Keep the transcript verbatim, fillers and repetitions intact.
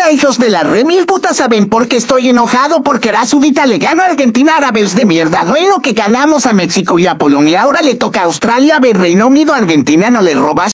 Hola, hijos de la re mil putas, ¿saben por qué estoy enojado? Porque Arabia Saudita le ganó a Argentina, árabes de mierda. No es lo que ganamos a México y a Polonia. Ahora le toca a Australia. A ver, Reino Unido, Argentina, no le robas.